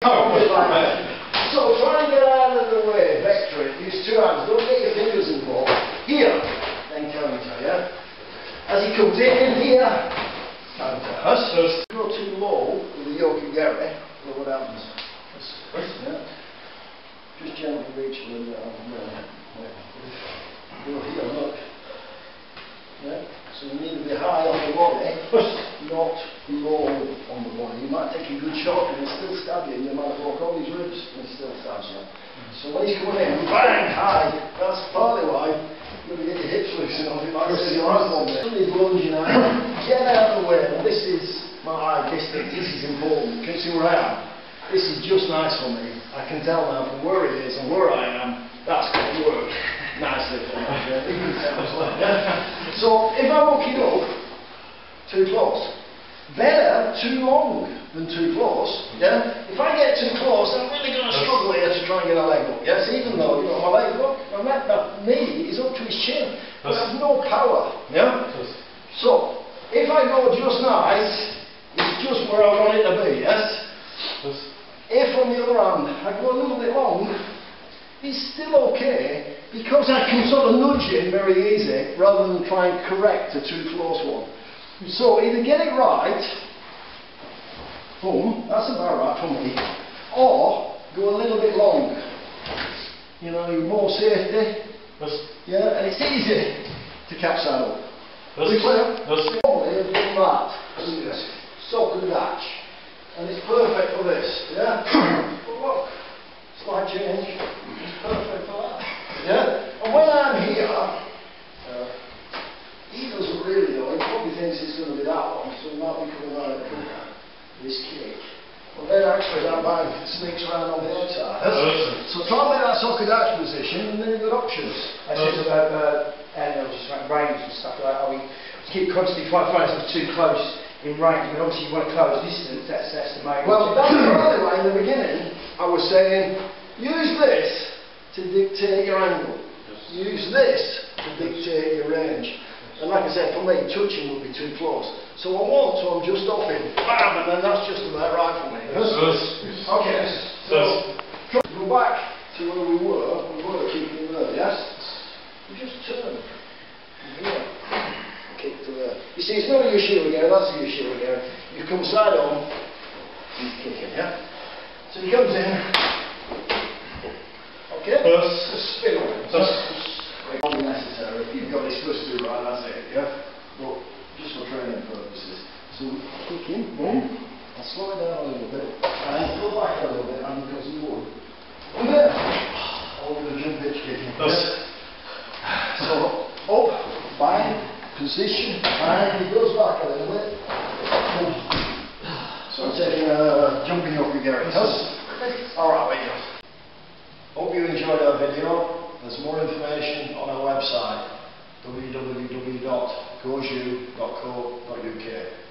So try and get out of the way, vector it, use two hands, don't get your fingers involved. Here, then counter, yeah? As he comes in here, counter. Go too low with the Yoko Geri, look what happens. Yeah? Just gently reach a little bit on the go here, look. Yeah? So you need to be high on the body, not low on the body. You might take a good shot and he'll still stab you, and you might walk all these ribs and he still stabs you. So when he's coming in, bang, high, that's partly why you're going to get your hips loose and all you might see your arms on there. Somebody's lunging out, get out of the way. Now this is my eye distance, this is important. Can you see where I am? This is just nice for me. I can tell now from where he is and where I am, that's going to work nicely for me. So if I'm looking up, too close. Better too long than too close. Yeah? If I get too close, I'm really going to struggle here to try and get a leg up. Yes, even though, you know, my leg, look, my knee is up to his chin. But I have no power. Yeah? So, if I go just nice, it's just where I want it to be, yes? If, on the other hand, I go a little bit long, it's still okay, because I can sort of nudge in very easy, rather than try and correct a too close one. So either get it right, boom, that's about right for me, or go a little bit long. You know, you're more safety, yeah, and it's easy to catch that up. We clear? Normally I've done that, sock and dash, and it's perfect for this, yeah? But look, slight change, it's perfect for that, yeah? And when I'm here, he doesn't really know, he probably thinks it's going to be that one, so he might be coming around quicker, this kick. But then actually that man sneaks around on the outside. So try and make that sock and dash position, and then you've got options. I said about animals, just about range and stuff like that. I mean, keep constantly finding something too close in range, but obviously you want to close distance, that's the main Well, that's right, anyway, in the beginning, I was saying, use this to dictate your angle. Use this to dictate your range. And like I said, for me, touching would be too close. So I want to, I'm just off him, bam, and then that's just about right for me. Okay, so go back to where we were keeping there, yes? We just turn from here, kick to there. You see, it's not a Yoshiwa Geri, that's a Yoshiwa Geri. You come side on, he's kicking, yeah? So he comes in, okay? Just spin on him. Not necessary. If you've got this supposed to do right, that's it, yeah? But just for training purposes. So kick in, boom. I'll slow it down a little bit. And go back a little bit, and because you would. And there. Over the jump pitch kicking. So up, bang, position, and he goes back a little bit. So I'm taking a jumping Yoko Geri. Alright, there you go. Hope you enjoyed our video. There's more information on our website, www.goju.co.uk.